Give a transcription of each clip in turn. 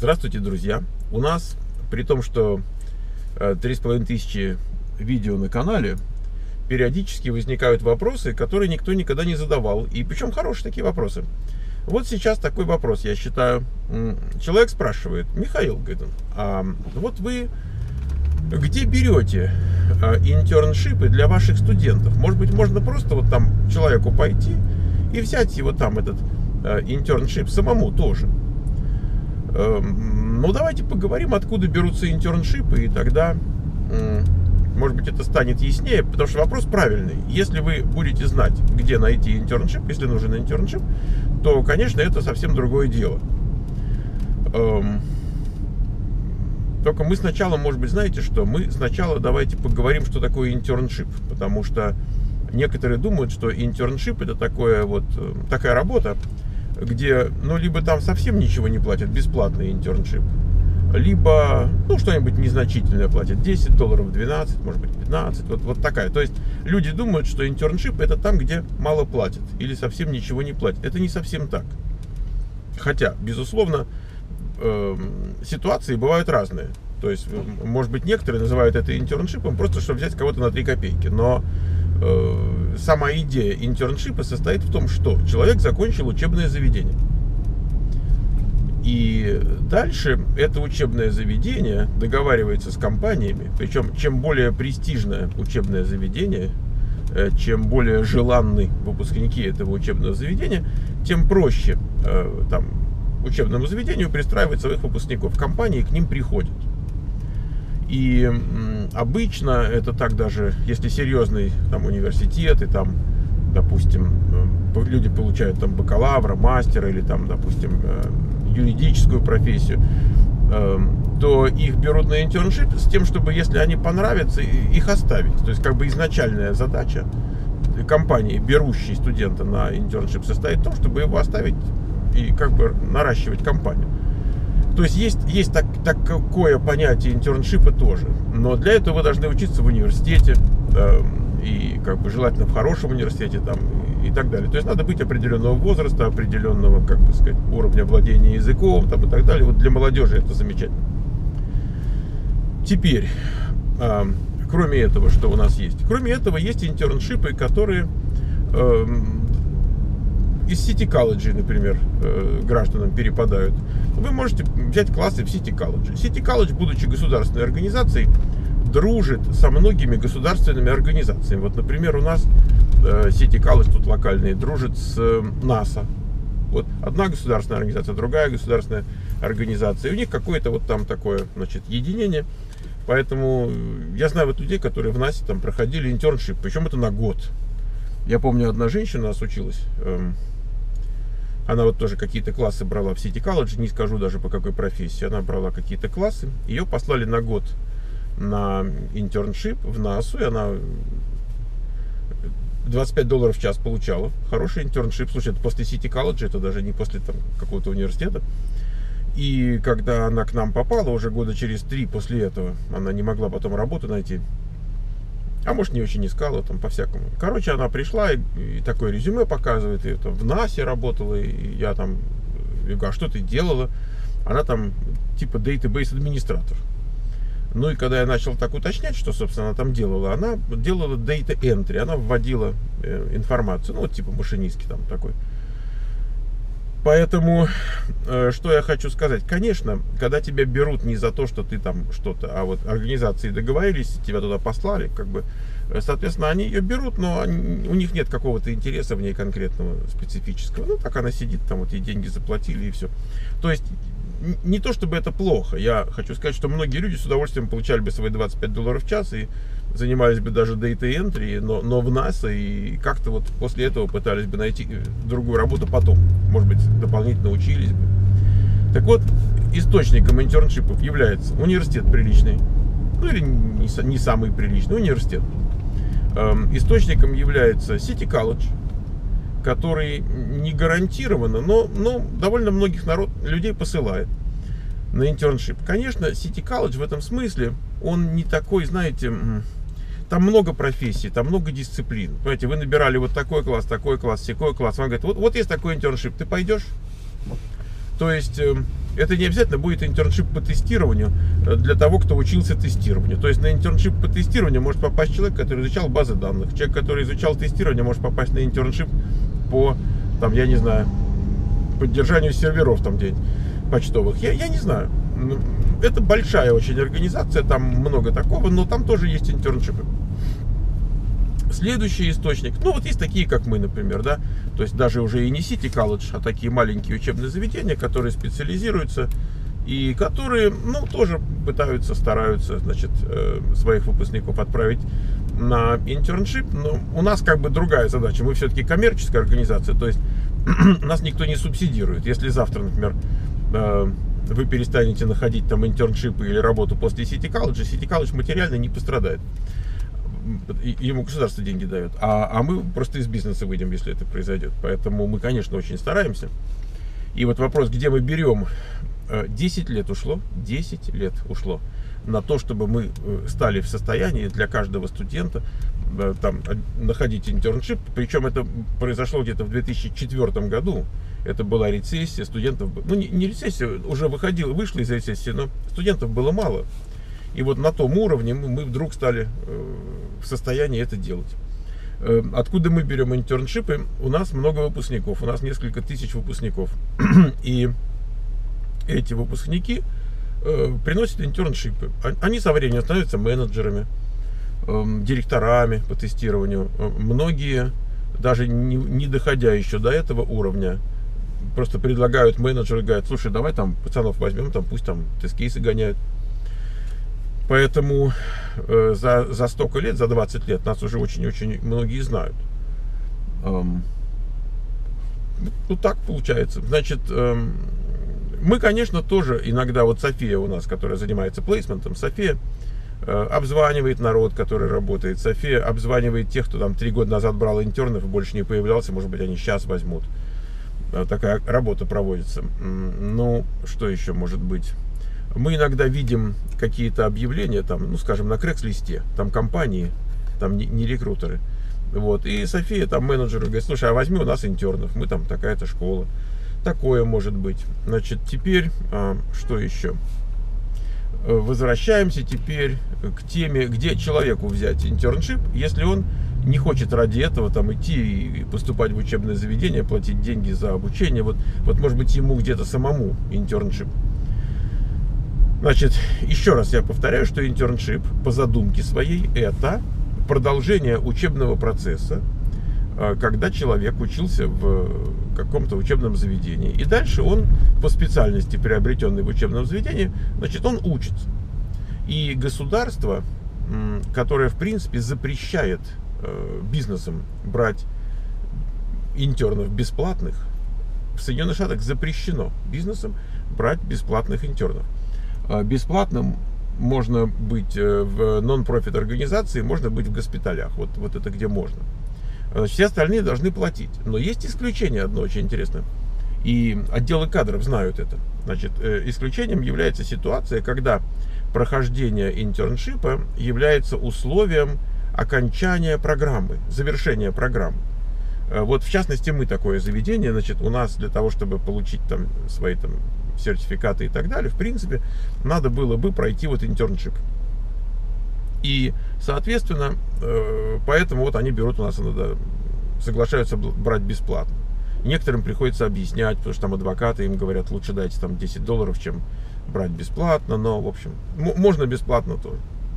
Здравствуйте, друзья! У нас, при том, что 3500 видео на канале, периодически возникают вопросы, которые никто никогда не задавал. И причем хорошие такие вопросы. Вот сейчас такой вопрос, я считаю. Человек спрашивает: Михаил, говорит, а вот вы где берете интерншипы для ваших студентов? Может быть, можно просто вот там человеку пойти и взять его там, этот интерншип, самому тоже? Ну, давайте поговорим, откуда берутся интерншипы, и тогда, может быть, это станет яснее, потому что вопрос правильный. Если вы будете знать, где найти интерншип, если нужен интерншип, то, конечно, это совсем другое дело. Только мы сначала, может быть, знаете что? Мы сначала давайте поговорим, что такое интерншип, потому что некоторые думают, что интерншип — это такая работа, где, ну, либо там совсем ничего не платят, бесплатный интерншип, либо, ну, что-нибудь незначительное платят, $10, 12, может быть, 15, вот такая. То есть люди думают, что интерншип — это там, где мало платят, или совсем ничего не платят. Это не совсем так. Хотя, безусловно, ситуации бывают разные. То есть, может быть, некоторые называют это интерншипом, просто чтобы взять кого-то на 3 копейки. Но сама идея интерншипа состоит в том, что человек закончил учебное заведение. И дальше это учебное заведение договаривается с компаниями. Причем, чем более престижное учебное заведение, чем более желанны выпускники этого учебного заведения, тем проще там учебному заведению пристраивать своих выпускников. Компании к ним приходят. И обычно это так, даже если серьезный там университет, и там, допустим, люди получают там бакалавра, мастера или там, допустим, юридическую профессию, то их берут на интерншип с тем, чтобы, если они понравятся, их оставить. То есть, как бы изначальная задача компании, берущей студента на интерншип, состоит в том, чтобы его оставить и как бы наращивать компанию. То есть есть такое понятие интерншипа тоже. Но для этого вы должны учиться в университете, и как бы желательно в хорошем университете там, и так далее. То есть надо быть определенного возраста, определенного, как бы сказать, уровня владения языком там, и так далее. Вот для молодежи это замечательно. Теперь, кроме этого, что у нас есть? Кроме этого, есть интерншипы, которые из City College, например, гражданам перепадают. Вы можете взять классы в City College. City College, будучи государственной организацией, дружит со многими государственными организациями. Вот, например, у нас City College тут локальный дружит с НАСА. Вот одна государственная организация, другая государственная организация. И у них какое-то вот там такое, значит, единение. Поэтому я знаю вот людей, которые в НАСе там проходили интерншип, причем это на год. Я помню, одна женщина у нас училась. Она вот тоже какие-то классы брала в City College, не скажу даже по какой профессии. Она брала какие-то классы. Ее послали на год на интерншип в НАСУ, и она $25 в час получала. Хороший интерншип. Слушай, это после City College, это даже не после там какого-то университета. И когда она к нам попала, уже года через 3 после этого, она не могла потом работу найти. А может, не очень искала, там по-всякому. Короче, она пришла и такое резюме показывает. И там в НАСе работала, и я там, я говорю, а что ты делала? Она там типа database администратор. Ну и когда я начал так уточнять, что, собственно, она там делала, она делала data entry, она вводила информацию, ну вот типа машинистки там такой. Поэтому, что я хочу сказать, конечно, когда тебя берут не за то, что ты там что-то, а вот организации договорились, тебя туда послали, как бы, соответственно, они ее берут, но у них нет какого-то интереса в ней конкретного, специфического. Ну, так она сидит, там вот ей деньги заплатили и все. То есть, не то чтобы это плохо, я хочу сказать, что многие люди с удовольствием получали бы свои $25 в час и занимались бы даже data entry, но в НАСА, и как-то вот после этого пытались бы найти другую работу потом, может быть, дополнительно учились бы. Так вот, источником интерншипов является университет приличный, ну или не самый приличный университет. Источником является City College, который не гарантированно, но довольно многих людей посылает на интерншип. Конечно, City College в этом смысле, он не такой, знаете, там много профессий, там много дисциплин. Понимаете, вы набирали вот такой класс, секой класс. Вам говорят, вот есть такой интерншип, ты пойдешь? То есть Это не обязательно будет интерншип по тестированию для того, кто учился тестированию. То есть на интерншип по тестированию может попасть человек, который изучал базы данных. Человек, который изучал тестирование, может попасть на интерншип по, там, я не знаю, поддержанию серверов там где-нибудь почтовых. Я не знаю. Это большая очень организация, там много такого, но там тоже есть интерншипы. Следующий источник, ну вот есть такие, как мы, например, да, то есть даже уже и не City College, а такие маленькие учебные заведения, которые специализируются и которые, ну, тоже пытаются, стараются, значит, своих выпускников отправить на интерншип. Но у нас как бы другая задача, мы все-таки коммерческая организация, то есть нас никто не субсидирует. Если завтра, например, вы перестанете находить там интерншипы или работу после City College материально не пострадает. Ему государство деньги дает, а мы просто из бизнеса выйдем, если это произойдет. Поэтому мы, конечно, очень стараемся. И вот вопрос, где мы берем, 10 лет ушло на то, чтобы мы стали в состоянии для каждого студента там находить интерншип. Причем это произошло где-то в 2004 году. Это была рецессия, студентов, ну не рецессия, уже вышла из рецессии, но студентов было мало. И вот на том уровне мы вдруг стали в состоянии это делать. Откуда мы берем интерншипы? У нас много выпускников, у нас несколько тысяч выпускников. И эти выпускники приносят интерншипы. Они со временем становятся менеджерами, директорами по тестированию. Многие, даже не доходя еще до этого уровня, просто предлагают менеджеры, говорят: слушай, давай там пацанов возьмем, там пусть там тест-кейсы гоняют. Поэтому за столько лет, за 20 лет нас уже очень-очень многие знают. Вот так получается. Значит, мы, конечно, тоже иногда, вот София у нас, которая занимается плейсментом, София обзванивает народ, который работает. София обзванивает тех, кто там 3 года назад брал интернов и больше не появлялся. Может быть, они сейчас возьмут. Такая работа проводится. Ну, что еще может быть? Мы иногда видим какие-то объявления, там, ну, скажем, на Craigslist, там компании, там не рекрутеры. Вот. И София, там, менеджеру говорит: слушай, а возьми у нас интернов, мы там такая-то школа. Такое может быть. Значит, теперь, что еще? Возвращаемся теперь к теме, где человеку взять интерншип, если он не хочет ради этого там идти и поступать в учебное заведение, платить деньги за обучение. Вот может быть, ему где-то самому интерншип. Значит, еще раз я повторяю, что интерншип по задумке своей это продолжение учебного процесса, когда человек учился в каком-то учебном заведении. И дальше он по специальности, приобретенной в учебном заведении, значит, он учится. И государство, которое, в принципе, запрещает бизнесам брать интернов бесплатных, в Соединенных Штатах запрещено бизнесам брать бесплатных интернов. Бесплатным можно быть в нон-профит организации, можно быть в госпиталях. Вот это где можно. Все остальные должны платить. Но есть исключение одно очень интересное. И отделы кадров знают это. Значит, исключением является ситуация, когда прохождение интерншипа является условием окончания программы, завершения программы. Вот в частности мы такое заведение, значит, у нас для того, чтобы получить там свои там сертификаты и так далее, в принципе, надо было бы пройти вот интерншип. И, соответственно, поэтому вот они берут у нас, иногда соглашаются брать бесплатно. Некоторым приходится объяснять, потому что там адвокаты им говорят: лучше дайте там $10, чем брать бесплатно. Но, в общем, можно бесплатно тоже.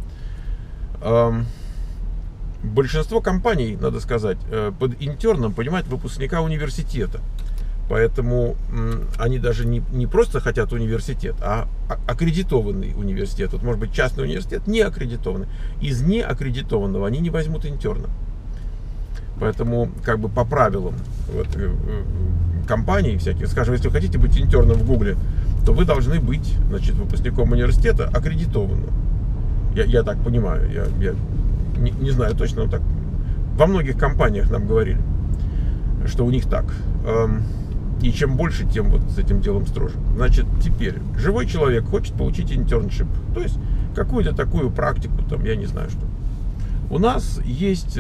Большинство компаний, надо сказать, под интерном понимают выпускника университета. Поэтому они даже не просто хотят университет, а аккредитованный университет. Вот, может быть, частный университет не аккредитованный. Из неаккредитованного они не возьмут интерна. Поэтому, как бы по правилам вот, компаний всяких, скажем, если вы хотите быть интерном в Гугле, то вы должны быть, значит, выпускником университета аккредитованным. Я так понимаю, я не знаю точно, но так во многих компаниях нам говорили, что у них так. И чем больше, тем вот с этим делом строже. Значит, теперь живой человек хочет получить интерншип, то есть какую-то такую практику, там, я не знаю что. У нас есть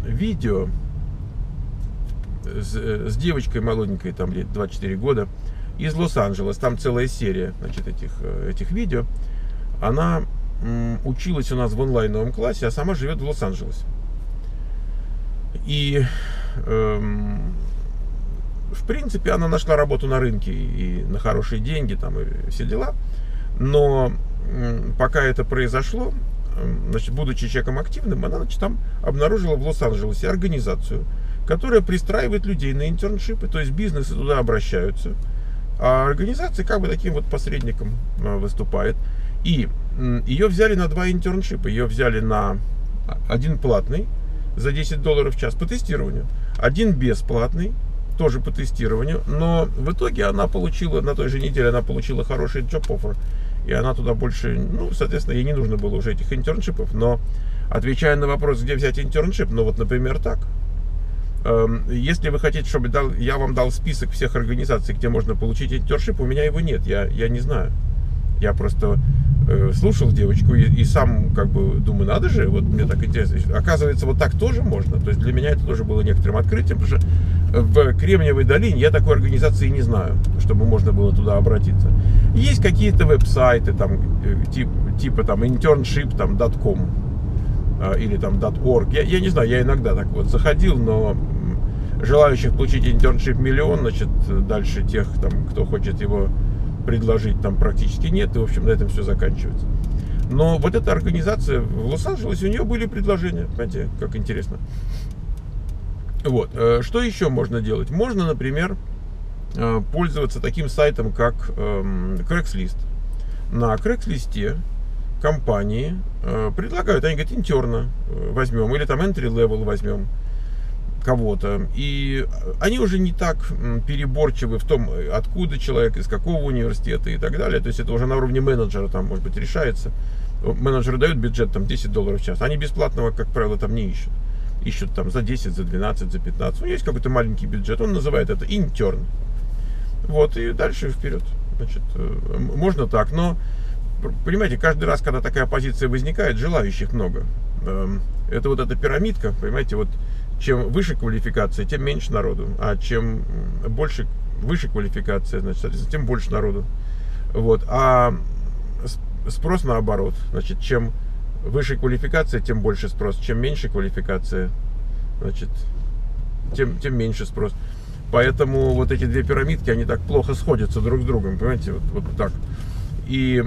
видео с девочкой молоденькой, там, лет 24 года. из Лос-Анджелеса. Там целая серия, значит, этих видео. Она училась у нас в онлайновом классе, а сама живет в Лос-Анджелесе. И в принципе она нашла работу на рынке и на хорошие деньги, там и все дела. Но пока это произошло, значит, будучи человеком активным, она, значит, там обнаружила в Лос-Анджелесе организацию, которая пристраивает людей на интерншипы, то есть бизнесы туда обращаются, а организация как бы таким вот посредником выступает. И ее взяли на 2 интерншипа. Ее взяли на один платный за $10 в час по тестированию, один бесплатный тоже по тестированию, но в итоге она получила, на той же неделе она получила хороший job offer, и она туда больше, ну, соответственно, ей не нужно было уже этих интерншипов. Но отвечая на вопрос, где взять интерншип, ну вот, например, так. Если вы хотите, чтобы я вам дал список всех организаций, где можно получить интерншип, у меня его нет, я не знаю. Я просто слушал девочку и сам как бы думаю, надо же, вот мне так интересно. Оказывается, вот так тоже можно. То есть для меня это тоже было некоторым открытием, потому что в Кремниевой долине я такой организации не знаю, чтобы можно было туда обратиться. Есть какие-то веб-сайты, там, типа там internship, там, .com или там .org. Я не знаю, я иногда так вот заходил, но желающих получить интерншип миллион, значит, дальше тех, там, кто хочет его предложить, там практически нет, и, в общем, на этом все заканчивается. Но вот эта организация в Лос-Анджелесе, у нее были предложения, понимаете, как интересно. Вот, что еще можно делать? Можно, например, пользоваться таким сайтом, как Craigslist. На Craigslist компании предлагают, они говорят, интерна возьмем, или там entry level возьмем кого-то, и они уже не так переборчивы в том, откуда человек, из какого университета и так далее. То есть это уже на уровне менеджера там, может быть, решается. Менеджеры дают бюджет там $10 в час, они бесплатного, как правило, там не ищут. Ищут там за 10, за 12, за 15. У него есть какой-то маленький бюджет, он называет это интерн. Вот, и дальше вперед. Значит, можно так, но, понимаете, каждый раз, когда такая позиция возникает, желающих много. Это вот эта пирамидка, понимаете, вот чем выше квалификация, тем меньше народу, а чем выше квалификация, значит, соответственно, тем больше народу. Вот, а спрос наоборот, значит, чем выше квалификация, тем больше спрос, чем меньше квалификация, значит, тем меньше спрос. Поэтому вот эти две пирамидки, они так плохо сходятся друг с другом, понимаете, вот так. И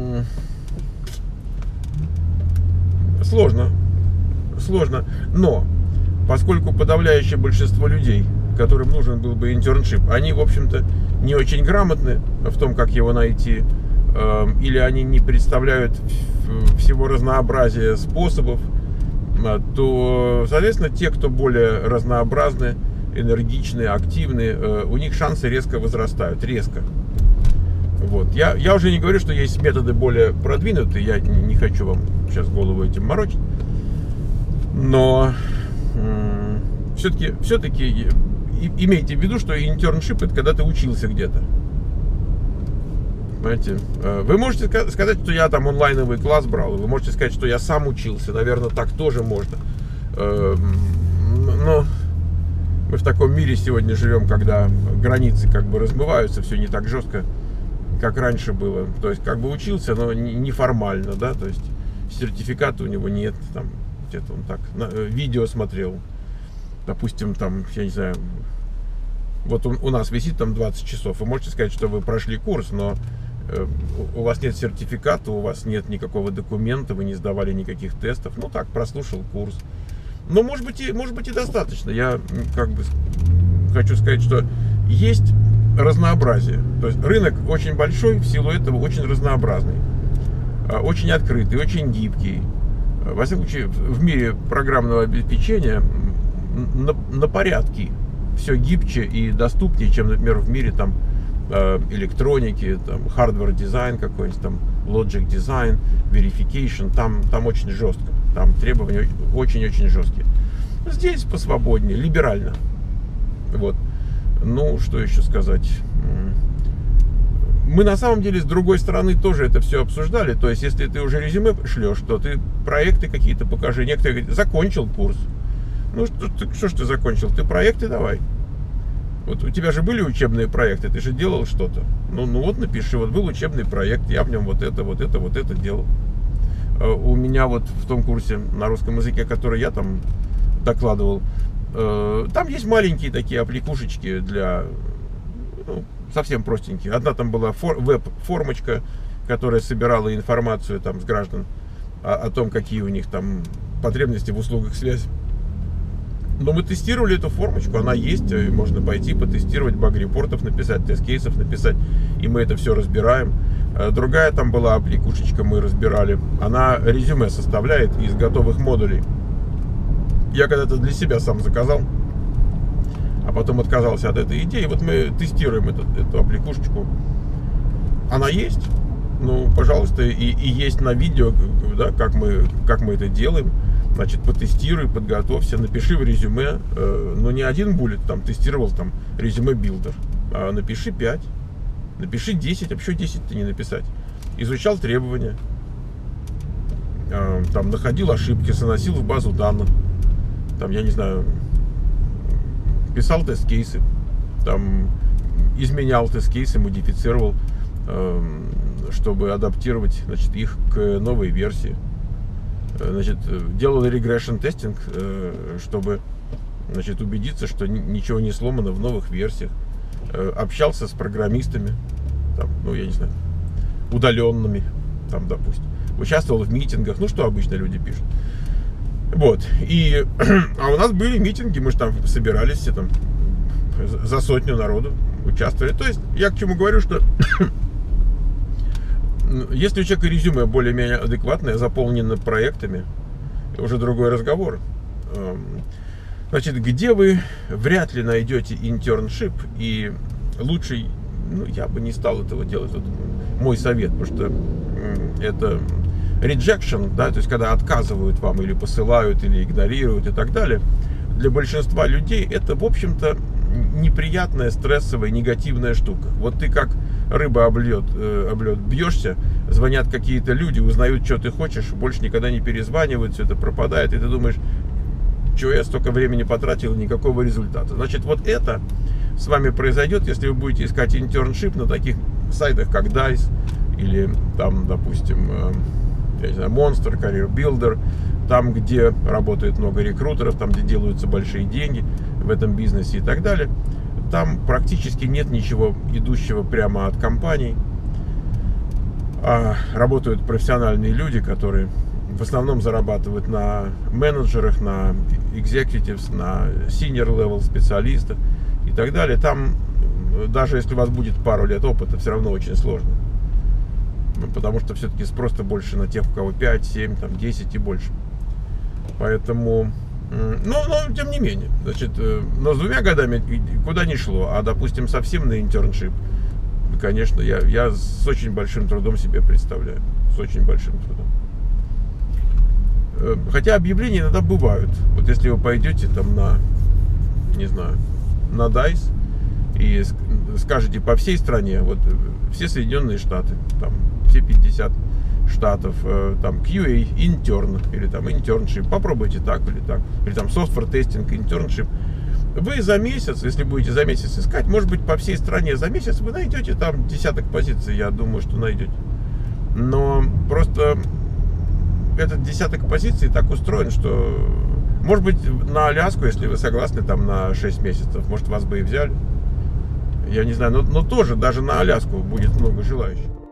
сложно, но поскольку подавляющее большинство людей, которым нужен был бы интерншип, они, в общем-то, не очень грамотны в том, как его найти, или они не представляют всего разнообразия способов, то, соответственно, те, кто более разнообразны, энергичны, активны, у них шансы резко возрастают, резко. Вот. Я уже не говорю, что есть методы более продвинутые, я не хочу вам сейчас голову этим морочить, но все-таки имейте в виду, что интерншип — это когда ты учился где-то. Понимаете? Вы можете сказать, что я там онлайновый класс брал, вы можете сказать, что я сам учился, наверное, так тоже можно. Но мы в таком мире сегодня живем, когда границы как бы размываются, все не так жестко, как раньше было. То есть как бы учился, но неформально, да, то есть сертификата у него нет, там где-то он так видео смотрел, допустим, там, я не знаю, вот у нас висит там 20 часов, вы можете сказать, что вы прошли курс, но у вас нет сертификата, у вас нет никакого документа, вы не сдавали никаких тестов, ну так, прослушал курс. Но может быть и достаточно. Я как бы хочу сказать, что есть разнообразие. То есть рынок очень большой, в силу этого очень разнообразный, очень открытый, очень гибкий. Во всяком случае, в мире программного обеспечения на порядке все гибче и доступнее, чем, например, в мире там электроники, там hardware дизайн какой-нибудь, там logic design, verification, там очень жестко, там требования очень-очень жесткие. Здесь посвободнее, либерально. Вот. Ну, что еще сказать? Мы на самом деле с другой стороны тоже это все обсуждали. То есть, если ты уже резюме шлешь, то ты проекты какие-то покажи. Некоторые говорят, закончил курс. Ну, что ж ты закончил? Ты проекты давай. Вот у тебя же были учебные проекты, ты же делал что-то. Ну вот напиши, вот был учебный проект, я в нем вот это делал. У меня вот в том курсе на русском языке, который я там докладывал, там есть маленькие такие аппликушечки для, совсем простенькие. Одна там была веб-формочка, которая собирала информацию там с граждан о том, какие у них там потребности в услугах связи. Но мы тестировали эту формочку, она есть, можно пойти потестировать, баг-репортов написать, тест-кейсов написать, и мы это все разбираем. Другая там была аппликушечка, мы разбирали, она резюме составляет из готовых модулей. Я когда-то для себя сам заказал, а потом отказался от этой идеи. Вот мы тестируем эту аппликушечку. Она есть, пожалуйста, и есть на видео, да, как мы это делаем. Значит, потестируй, подготовься, напиши в резюме, не один буллет, там, тестировал, там, резюме билдер, а напиши 5, напиши 10, а почему 10-то не написать? Изучал требования, там, находил ошибки, заносил в базу данных, там, я не знаю, писал тест-кейсы, там, изменял тест-кейсы, модифицировал, чтобы адаптировать, значит, их к новой версии. Значит, делал regression тестинг, чтобы, значит, убедиться, что ничего не сломано в новых версиях. Общался с программистами, там, я не знаю, удаленными, там, допустим. Участвовал в митингах, что обычно люди пишут. Вот. А у нас были митинги, мы же там собирались все там за 100 народу, участвовали. То есть, я к чему говорю, что если у человека резюме более-менее адекватное, заполнено проектами, уже другой разговор. Значит, где вы вряд ли найдете интерншип, и лучше, я бы не стал этого делать, это мой совет, потому что это rejection, да, то есть когда отказывают вам или посылают, или игнорируют и так далее, для большинства людей это, в общем-то, неприятная, стрессовая, негативная штука. Вот ты как рыба об лед бьешься, звонят какие-то люди, узнают, что ты хочешь, больше никогда не перезванивают, все это пропадает, и ты думаешь, чего я столько времени потратил, никакого результата. Значит, вот это с вами произойдет, если вы будете искать интерншип на таких сайтах, как Dice, или там, допустим, я не знаю, Monster, Career Builder, там, где работает много рекрутеров, там, где делаются большие деньги в этом бизнесе и так далее. Там практически нет ничего идущего прямо от компаний. Работают профессиональные люди, которые в основном зарабатывают на менеджерах, на executives, на senior level специалистах и так далее. Там, даже если у вас будет пару лет опыта, все равно очень сложно. Потому что все-таки спрос-то больше на тех, у кого 5, 7, там, 10 и больше. Поэтому, но тем не менее, значит, но с 2 годами куда ни шло, а, допустим, совсем на интерншип, конечно, я с очень большим трудом себе представляю, с очень большим трудом. Хотя объявления иногда бывают. Вот если вы пойдете там на, не знаю, на Dice и скажете по всей стране, вот все Соединенные Штаты, там все 50 штатов, там QA intern или там internship, попробуйте так, или там software testing internship. Вы за месяц, если будете за месяц искать, может быть, по всей стране за месяц вы найдете там десяток позиций, я думаю, что найдете. Но просто этот десяток позиций так устроен, что, может быть, на Аляску, если вы согласны, там на 6 месяцев, может, вас бы и взяли. Я не знаю, но тоже даже на Аляску будет много желающих.